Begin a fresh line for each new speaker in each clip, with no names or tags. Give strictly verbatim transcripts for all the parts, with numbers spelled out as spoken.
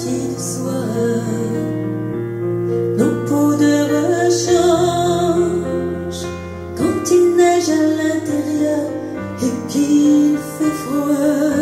moitié de soi. Nos peaux de rechange quand il neige à l'intérieur et qu'il fait froid.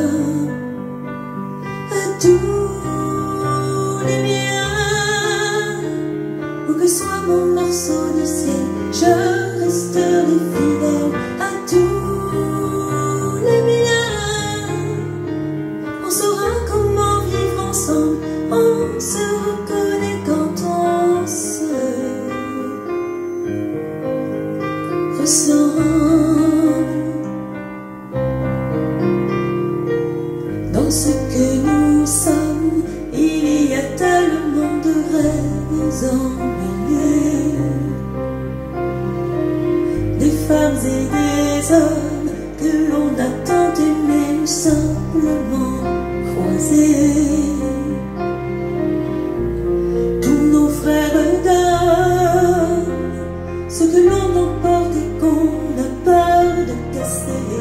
À tous les miens, où que soit mon morceau de ciel, je resterai fidèle. À tous les miens, on saura comment vivre ensemble, on se reconnaît quand on se ressemble. Dans ce que nous sommes, il y a tellement de rêves emmêlés, des femmes et des hommes que l'on a tant aimés ou simplement croisés. Tous nos frères d'hommes, ce que l'on emporte et qu'on a peur de casser,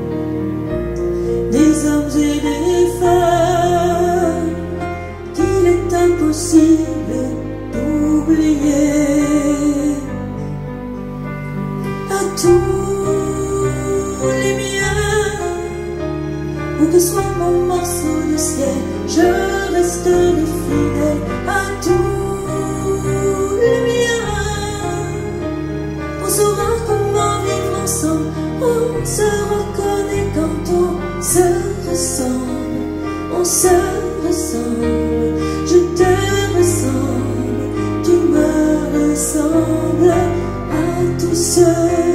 des hommes et des femmes qu'il est impossible d'oublier. À tous les miens, où que soit mon morceau de ciel, je resterai fidèle. À tous les miens, on saura comment vivre ensemble, on se reconnaît quand on se ressemble, on se ressemble. Je te ressemble, tu me ressembles, à tous ceux